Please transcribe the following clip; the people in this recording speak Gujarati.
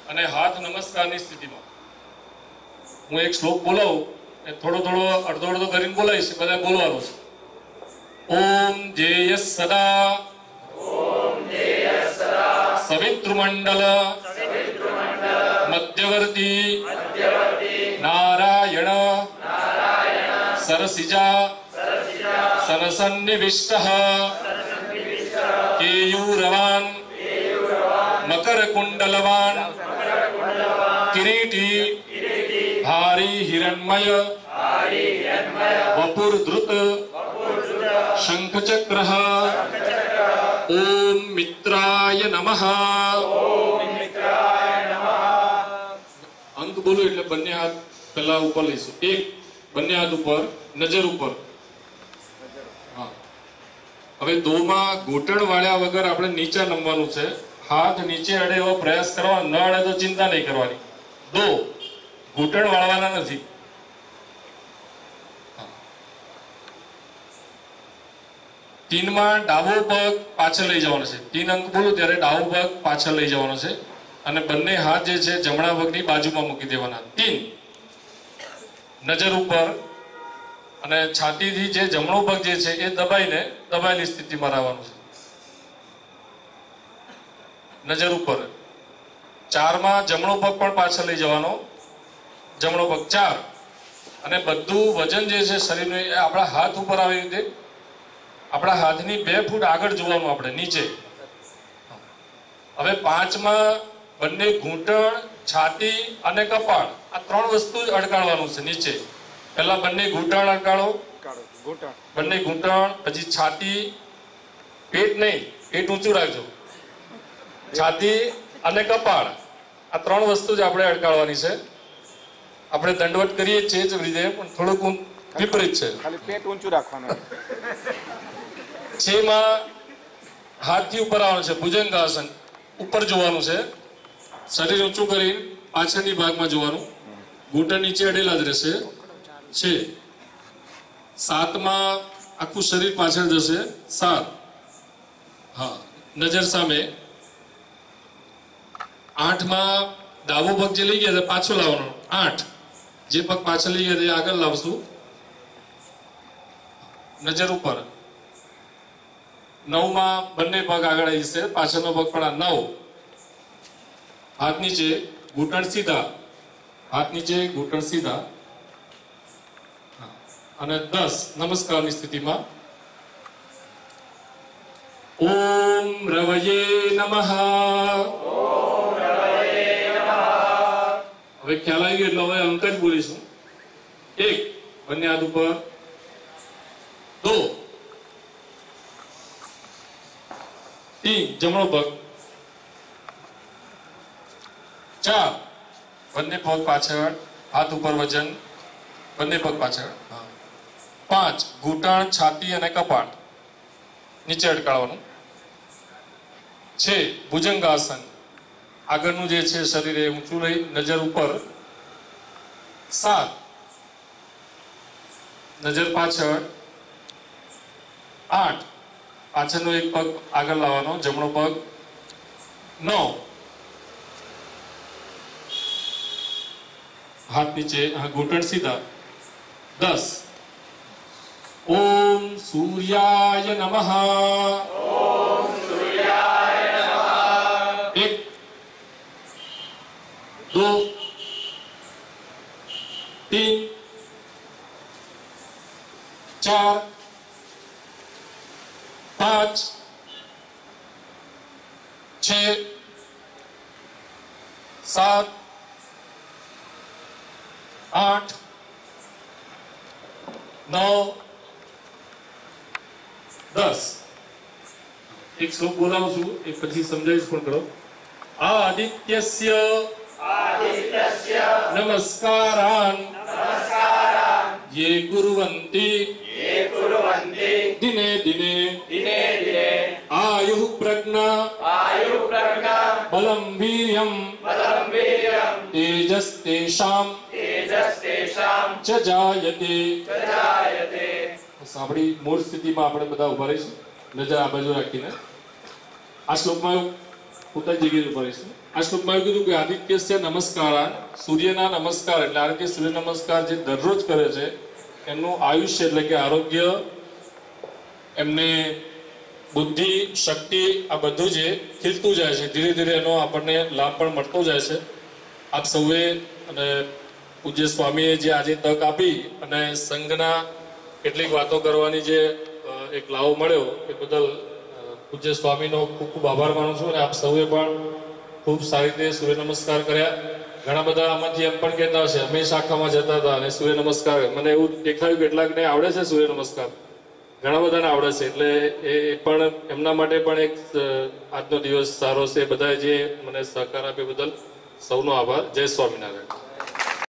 અને હાથ નમસ્કારની સ્થિતિમાં. હું એક શ્લોક બોલાવું, થોડો અડધો કરીને બોલાવીશ, બધા બોલવાનો છે. ઓમ જેય સદા સવિતૃમંડલ મધ્યવર્તી નારાયણ સરસિજા સનસન્નિવિષ્ટઃ કેયુરવાન મકરકુંડલવાન કિરીટી ભારી હિરણ્મય વપુર્ધૃત શંખચક્રઃ ઓમ મિત્રાય નમઃ. અંક બોલો એટલે બંને હાથ પેલા ઉપર લઈશું. એક, બંને હાથ ઉપર, નજર ઉપર. હા, હવે દોમાં ઘૂંટણ વાળ્યા વગર આપણે નીચે નમવાનું છે. હાથ નીચે અડે એવો પ્રયાસ કરવાનો, ન અડે તો ચિંતા નહીં કરવાની. દો ઘૂંટણ વાળવાના નથી. તીનમાં ડાબો પગ પાછળ લઈ જવાનો છે. 3 અંક બોલું ત્યારે ડાબો પગ પાછળ લઈ જવાનો છે અને બંને હાથ જે છે જમણા પગની બાજુમાં મૂકી દેવાના. 3, નજર ઉપર અને છાતીથી જે જમણો પગ જે છે એ દબાયેલી સ્થિતિમાં રહેવાનું છે. નજર ઉપર. 4 માં જમણો પગ પણ પાછળ લઈ જવાનો. જમણો પગ 4 અને બધું વજન જે છે શરીરનું એ આપણા હાથ ઉપર આવી રીતે આપણા હાથની 2 ફૂટ આગળ જોવાનું આપણે નીચે. હવે 5 માં બંને ઘૂંટણ, છાતી અને કપાળ આ 3 વસ્તુ જ અડકાળવાનું છે નીચે. પહેલા બંને ઘૂંટણ અડકાળો, બંને ઘૂંટણ, પછી છાતી, પેટ નહીં, પેટ ઊંચું રાખજો, છાતી અને કપાળ આ 3 વસ્તુ જ આપણે અડકાળવાની છે. આપણે દંડવત કરીએ છીએ જ રીતે, પણ થોડુંક વિપરીત છે. ખાલી પેટ ઊંચું રાખવાનું. 6 માં હાથથી ઉપર આવવાનું છે, ભુજંગાસન. ઉપર જોવાનું છે, શરીર ઊંચું કરી પાછળની ભાગમાં જોવાનું, ઘૂંટણ નીચે અડેલા જ રહેશે. 7 માં આખું શરીર પાછળ જશે. 7, હા, નજર સામે. 8 માં ડાબો પગ જે લઈ ગયા પાછો લાવવાનો. 8, જે પગ પાછળ લઈ ગયા તે આગળ લાવશું. નજર ઉપર. 9 માં બંને પગ આગળ આવી જશે, પાછળનો પગ પણ. 9, હાથ નીચે, ઘૂંટણ સીધા, હાથ નીચે, ઘૂંટણ સીધા. અને 10, નમસ્કારની સ્થિતિમાં. ઓમ રવયે નમઃ. હવે ખ્યાલ આવી ગયો એટલે હવે અંક જ બોલીશું. 1, બંને હાથ ઉપર. 2, 3, જમણો પગ. 4, બંને પગ પાછળ, હાથ ઉપર વજન, બંને પગ પાછળ. 5, ઘૂંટણ, છાતી અને કપાળ નીચે અટકાળવાનું. 6, ભુજંગાસન. આગળનું જે છે શરીર એ ઊંચું લઈ નજર ઉપર. 7, નજર પાછળ. 8, પાછળનો એક પગ આગળ લાવવાનો, જમણો પગ. 9, હાથ નીચે, ઘૂંટણ સીધા. 10, ઓમ સૂર્યાય નમઃ. 1, 2, 3, 4, 5, 6, 7, 8, 9, 10. એક શ્લોક બોલાવું છું, એ પછી સમજાવીશ પણ કરો. આદિત્યસ્ય નમસ્કારાન ये कुर्वन्ति दिने दिने आयुः प्रज्ञा बलं वीर्यं तेजस्तेषां च जायते. સાંભળી મૂળ સ્થિતિમાં આપણે બધા ઉભા રહીશું, નજર આ બાજુ રાખીને. આ શ્લોકમાં પોતાની જગ્યાએ ઉભા રહીશું. આ શ્લોકમાં એવું કીધું કે આદિત્યસ્ય નમસ્કાર, સૂર્યના નમસ્કાર એટલે આ રીતે સૂર્ય નમસ્કાર જે દરરોજ કરે છે એમનું આયુષ્ય એટલે કે આરોગ્ય, એમને બુદ્ધિ, શક્તિ આ બધું જે ખીલતું જાય છે, ધીરે ધીરે એનો આપણને લાભ પણ મળતો જાય છે. આપ સૌએ અને પૂજ્ય સ્વામીએ જે આજે તક આપી અને સંઘના કેટલીક વાતો કરવાની જે એક લાવો મળ્યો એ બદલ પૂજ્ય સ્વામીનો ખૂબ ખૂબ આભાર માનું છું. અને આપ સૌએ પણ ખૂબ સારી રીતે સૂર્ય નમસ્કાર કર્યા. ઘણા બધા આમાંથી એમ પણ કહેતા હશે અમે શાખામાં જતા હતા અને સૂર્ય નમસ્કાર, મને એવું દેખાયું કેટલાકને આવડે છે સૂર્ય નમસ્કાર, ઘણા બધાને આવડે છે, એટલે એ પણ એમના માટે પણ એક આજનો દિવસ સારો છે. બધા જે મને સહકાર આપ્યો બદલ સૌનો આભાર. જય સ્વામિનારાયણ.